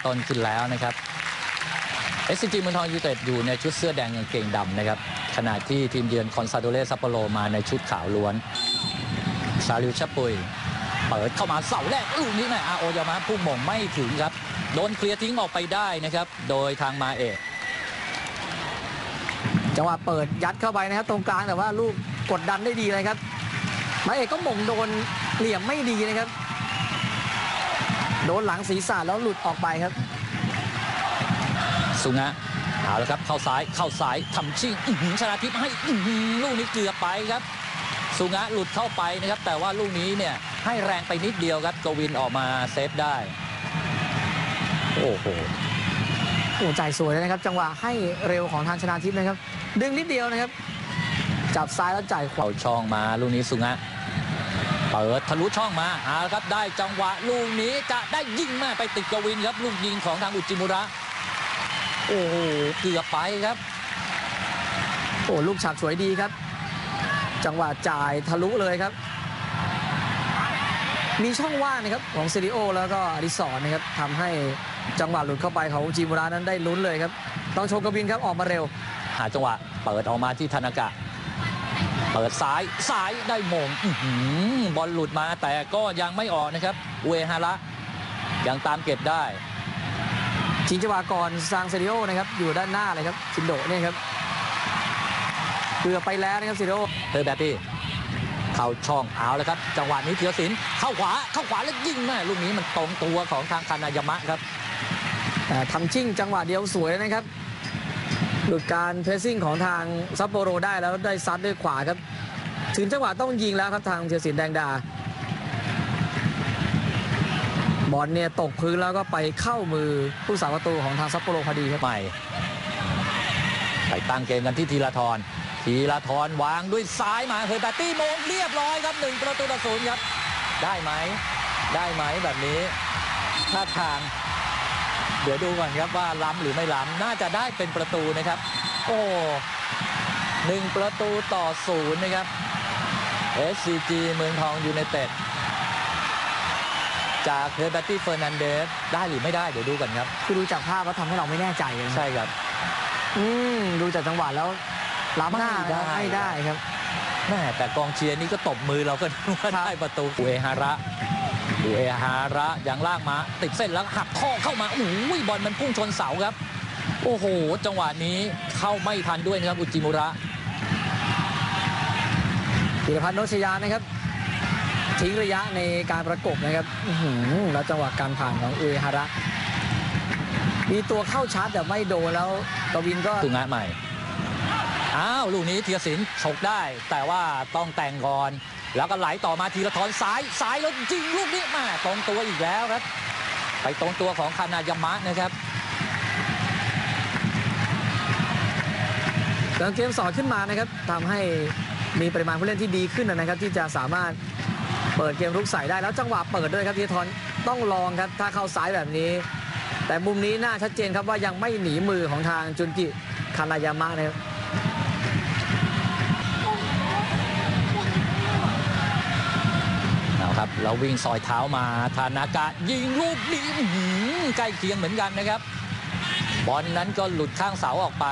ต้นขึ้นแล้วนะครับ SCG เมืองทองยูไนเต็ดอยู่ในชุดเสื้อแดงกางเกงดำนะครับขณะที่ทีมเยือนคอนซาโดเรซัปโปโรมาในชุดขาวล้วนซาลิวชะปุยเปิดเข้ามาเสาแรกลูกนี้แม่อาโอยามะพุ่งหม่งไม่ถึงครับโดนเคลียร์ทิ้งออกไปได้นะครับโดยทางมาเอะจังหวะเปิดยัดเข้าไปนะครับตรงกลางแต่ว่าลูกกดดันได้ดีเลยครับมาเอกก็หม่งโดนเหลี่ยมไม่ดีนะครับโดนหลังศีรษะแล้วหลุดออกไปครับสุงะเอาละครับเข้าซ้ายทำชิ่งชนะทิพย์ให้ลูกนี้เกือบไปครับสุงะหลุดเข้าไปนะครับแต่ว่าลูกนี้เนี่ยให้แรงไปนิดเดียวครับกวินออกมาเซฟได้โอ้โหจ่ายสวยเลยนะครับจังหวะให้เร็วของทางชนะทิพย์นะครับดึงนิดเดียวนะครับจับซ้ายแล้วจ่ายขวาเอาช่องมาลูกนี้สุงะเปิดทะลุช่องมาเอาละครับได้จังหวะลูกนี้จะได้ยิงมาไปติดกวินครับลูกยิงของทางอุจิมุระโอ้โหเกือบไปครับโอ้ลูกฉาบสวยดีครับจังหวะจ่ายทะลุเลยครับมีช่องว่างนะครับของซิริโอแล้วก็อดิศรนะครับทำให้จังหวะหลุดเข้าไปของอุจิมุระนั้นได้ลุ้นเลยครับต้องโชกวินครับออกมาเร็วหาจังหวะเปิดออกมาที่ธนากะเปิดซ้ายได้โมงบอลหลุดมาแต่ก็ยังไม่ออกนะครับอุเอฮาระยังตามเก็บได้ชิงจังหวะก่อนซางเซริโอนะครับอยู่ด้านหน้าเลยครับชินโดะเนี่ยครับเกือบไปแล้วนะครับเซริโอเฮอร์แบตตี้เข้าช่องเอาแล้วครับจังหวะนี้เทียสินเข้าขวาแล้วยิงแม่ลูกนี้มันตรงตัวของทางคานายามะครับทำชิ่งจังหวะเดียวสวยนะครับหลุดการเพรสซิ่งของทางซัปโปโรได้แล้วได้ซัดด้วยขวาครับถึงจังหวะต้องยิงแล้วครับทางเทียสินแดงดาบอลเนี่ยตกพื้นแล้วก็ไปเข้ามือผู้สาประตูของทางซัปโปโรพอดีครับใหม่ไปตั้งเกมกันที่ธีรทรวางด้วยซ้ายมาเฮอร์แบตตี้โมงเรียบร้อยครับ1-0ครับได้ไหมแบบนี้ท่าทางเดี๋ยวดูก่อนครับว่าล้ำหรือไม่ล้ำน่าจะได้เป็นประตูนะครับโอ้1-0นะครับ SCG เมืองทองยูไนเต็ดจากเฮอร์แบตตี้เฟอร์นันเดสได้หรือไม่ได้เดี๋ยวดูกันครับคือดูจากภาพแล้วทำให้เราไม่แน่ใจเลยใช่ครับดูจากจังหวะแล้วล้ำหน้าไม่ได้ครับแม่แต่กองเชียร์นี่ก็ตบมือเราก็ว่าได้ประตูอุเอฮาระอย่างล่างมาติดเส้นแล้วหักข้อเข้ามาโอ้ยบอลมันพุ่งชนเสาครับโอ้โหจังหวะนี้เข้าไม่ทันด้วยนะครับอุจิมุระธีรพัฒน์โนชยานะครับทิ้งระยะในการประกบนะครับแล้วจังหวะการผ่านของอุเอฮาระมีตัวเข้าชาร์จแต่ไม่โดนแล้วกวินก็สุงะใหม่ลูกนี้ธีรศิลป์ฉกได้แต่ว่าต้องแต่งก่อนแล้วก็ไหลต่อมาธีรทรซ้ายแล้วยิงลูกนี้มาตรงตัวอีกแล้วครับไปตรงตัวของคานายามะนะครับเกมสอดขึ้นมานะครับทำให้มีปริมาณผู้เล่นที่ดีขึ้นนะครับที่จะสามารถเปิดเกมรุกใส่ได้แล้วจังหวะเปิดด้วยครับธีรทรต้องลองครับถ้าเข้าซ้ายแบบนี้แต่มุมนี้น่าชัดเจนครับว่ายังไม่หนีมือของทางจุนกิคานายามะนะครับครับเราวิ่งซอยเท้ามาธานากะยิงลูกนี้ใกล้เคียงเหมือนกันนะครับบอลนั้นก็หลุดข้างเสาออกไป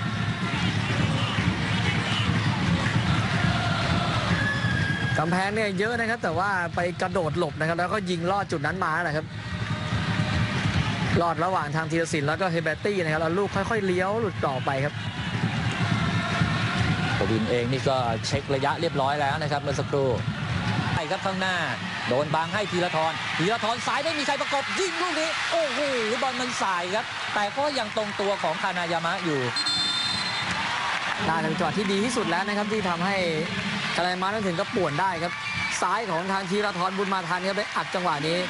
กำแพงเนี่ยเยอะนะครับแต่ว่าไปกระโดดหลบนะครับแล้วก็ยิงลอดจุดนั้นมาแหละครับลอดระหว่างทางธีรศิลป์แล้วก็เฮเบตตี้นะครับแล้วลูกค่อยๆเลี้ยวหลุดต่อไปครับกวินเองนี่ก็เช็คระยะเรียบร้อยแล้วนะครับเมื่อสักครู่ครับข้างหน้าโดนบังให้ธีรทรซ้ายไม่มีใครประกบยิงลูกนี้โอ้โหบอลมันสายครับแต่ก็ยังตรงตัวของคานายามะอยู่ได้เป็นจังหวะที่ดีที่สุดแล้วนะครับที่ทำให้คานายามะนั้นถึงกับป่วนได้ครับซ้ายของทางธีรทรบุญมาทันครับไปอัดจังหวะนี้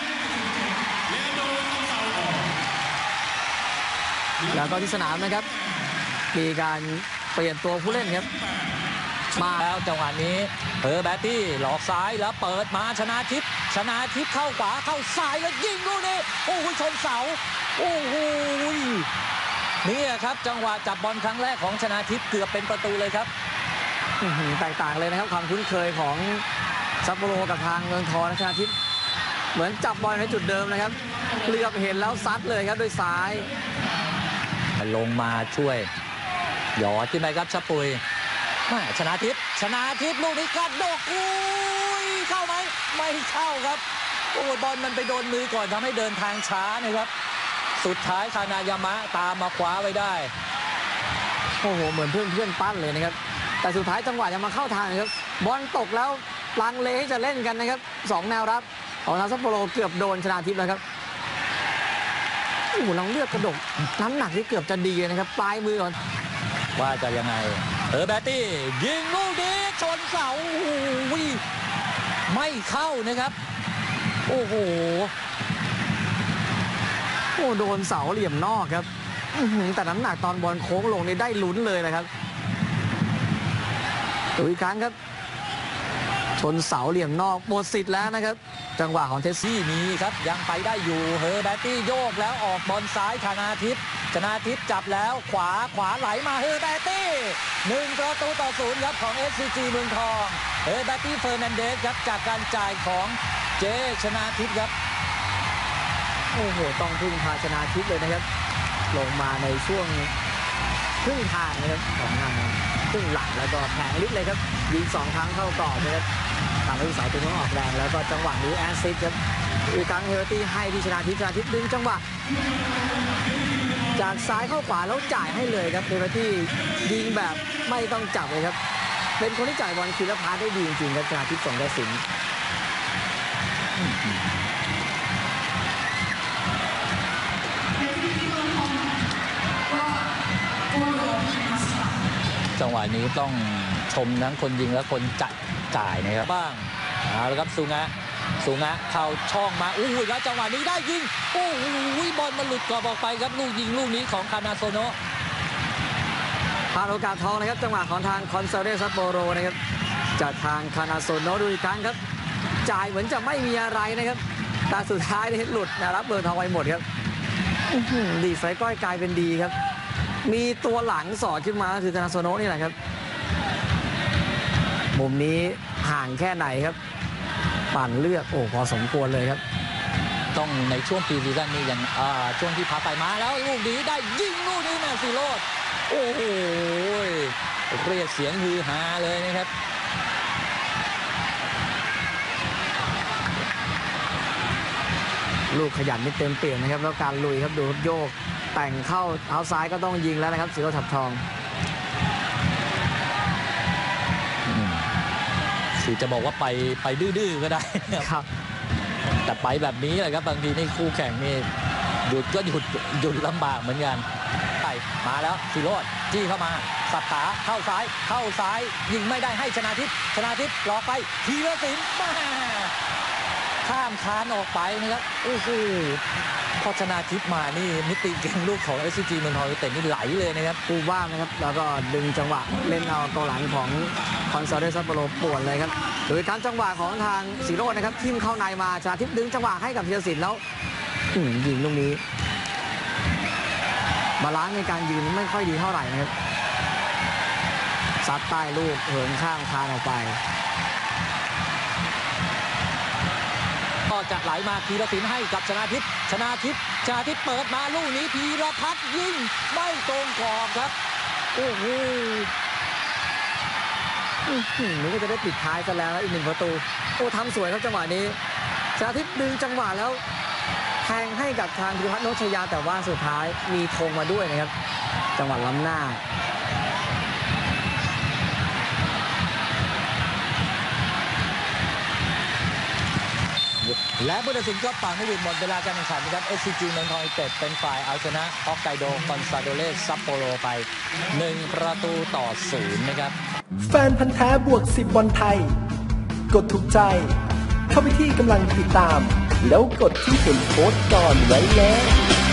แล้วก็ที่สนามนะครับมีการเปลี่ยนตัวผู้เล่นครับมาแล้วจังหวะนี้เฮอร์แบตตี้หลอกซ้ายแล้วเปิดมาชนะทิพย์เข้าขวาเข้าซ้ายแล้วยิงลูกนี้โอ้โหชนเสาโอ้โหนี่ครับจังหวะจับบอลครั้งแรกของชนะทิพย์เกือบเป็นประตูเลยครับแตกต่างเลยนะครับความคุ้นเคยของซัปโปโรกับทางเมืองทองชนะทิพย์เหมือนจับบอลในจุดเดิมนะครับเหลือบเห็นแล้วซัดเลยครับด้วยซ้ายลงมาช่วยหยอดขึ้นไปครับชะปุยชนะทิพย์ลูกนี้กระดกอุ้ยเข้าไหมไม่เข้าครับโอ้บอลมันไปโดนมือก่อนทำให้เดินทางช้านะครับสุดท้ายคานายามะตามมาคว้าไว้ได้โอ้โหเหมือนเพื่อนปั้นเลยนะครับแต่สุดท้ายจังหวะจะมาเข้าทางนะครับบอลตกแล้วลังเลให้จะเล่นกันนะครับ2แนวรับของทางซัปโปโรเกือบโดนชนาทิพย์แล้วครับโอ้โหลังเลือดกระดกน้ำหนักที่เกือบจะดีนะครับปลายมือก่อนว่าจะยังไงแบตตี้ยิงลูกนี้ชนเสาโอ้โหไม่เข้านะครับโอ้โหโดนเสาเหลี่ยมนอกครับแต่น้ำหนักตอนบอลโค้งลงนี่ได้ลุ้นเลยนะครับดูอีกครั้งครับชนเสาเหลี่ยมนอกหมดสิทธิ์แล้วนะครับจังหวะของเทสซี่มีครับยังไปได้อยู่แบตตี้โยกแล้วออกบอลซ้ายชนาทิพย์จับแล้วขวาไหลมาแบตตี้1-0ครับของ SCG เมืองทองแบตตี้เฟอร์นันเดสครับจากการจ่ายของเจชนาทิพย์ครับโอ้โหต้องพึ่งพาชนาทิพย์เลยนะครับลงมาในช่วงครึ่งทางนะครับของทางครึ่งหลังแล้วก็แผงลิฟเลยครับยิง2ครั้งเข้ากรอบนะครับทำให้เสาตัวนี้ออกแรงแล้วก็จังหวะนี้แอสซิสต์ครับอีกครั้งเฮอร์ตี้ให้ที่ชนาทิพย์ดึงจังหวะจากซ้ายเข้าขวาแล้วจ่ายให้เลยครับเฮอร์ตี้ยิงแบบไม่ต้องจับเลยครับเป็นคนที่จ่ายบอลคืนและพาสได้ดีจริงๆครับชนาทิพย์ส่งได้สิงจังหวะนี้ต้องชมทั้งคนยิงและคนจ่ายนะครับบ้างแล้วครับซูงะเข้าช่องมาครับจังหวะนี้ได้ยิงบอลมันหลุดกรอบออกไปครับลูกยิงลูกนี้ของคานาโซโนะพลาดโอกาสทองนะครับจังหวะของทางคอนซาโดเลซัปโปโรนะครับจากทางคานาโซโนะดูอีกครั้งครับจ่ายเหมือนจะไม่มีอะไรนะครับแต่สุดท้ายหลุดรับเบอร์ทองไว้หมดครับดีไซน์ก้อยกลายเป็นดีครับมีตัวหลังสอดขึ้นมาคือคานาโซโนะนี่แหละครับมุมนี้ห่างแค่ไหนครับปั่นเลือกพอสมควรเลยครับต้องในช่วงปีซีซั่นนี้ยังช่วงที่พักไปมาแล้วลูกนี้ได้ยิงลูกนี้แมนซีโรดโอ้โหเรียกเสียงฮือฮาเลยนะครับลูกขยันนี่เต็มเปี่ยมนะครับแล้วการลุยครับดูโยกแต่งเข้าเท้าซ้ายก็ต้องยิงแล้วนะครับศิโรจน์ ถับทองคือจะบอกว่าไปดื้อๆก็ได้ครับแต่ไปแบบนี้แหละครับบางทีนี่คู่แข่งนี่หยุดลำบากเหมือนกันไปมาแล้วศิโรจน์จี้เข้ามาสับขาเข้าซ้ายยิงไม่ได้ให้ชนาทิพย์หลอกไปธีรศิลป์ข้ามคานออกไปนะครับโอ้โหพอชนาทิพย์มานี่มิติเกมลูกของ SCG เมืองทองยูไนเต็ดนี่ไหลเลยนะครับปูว่างนะครับแล้วก็ดึงจังหวะเล่นเอากองหลังของคอนซาโดเลซัปโปโรป่วนเลยครับโดยการจังหวะของทางศิโรจน์นะครับทิ่มเข้าในมาชนาทิพย์ดึงจังหวะให้กับธีรศิลป์แล้วยิงลูกนี้บาลานซ์ในการยืนไม่ค่อยดีเท่าไหร่นะครับซัดใต้ลูกเหินข้ามคานออกไปก็จะไหลมาธีรศิลป์ให้กับชนาทิพย์เปิดมาลูกนี้พีรพัฒน์ยิงไม่ตรงกรอบครับโอ้โหนี่ก็จะได้ปิดท้ายกันแล้วอีก1ประตูทำสวยครับจังหวะนี้ชนาทิพย์ดึงจังหวะแล้วแทงให้กับทางธีรพัฒน์ โนชยาแต่ว่าสุดท้ายมีธงมาด้วยนะครับจังหวะล้ำหน้าและผู้ตัดสินก็เป่านกหวีดหมดเวลาการแข่งขันนะครับ SCG เมืองทองยูไนเต็ดเป็นฝ่ายเอาชนะฮอกไกโดคอนซาโดเลซัปโปโรไป1-0นะครับแฟนพันธ์แท้บวก10บอลไทยกดถูกใจเข้าไปที่กำลังติดตามแล้วกดที่เห็นโพสต์ก่อนไว้แล้ว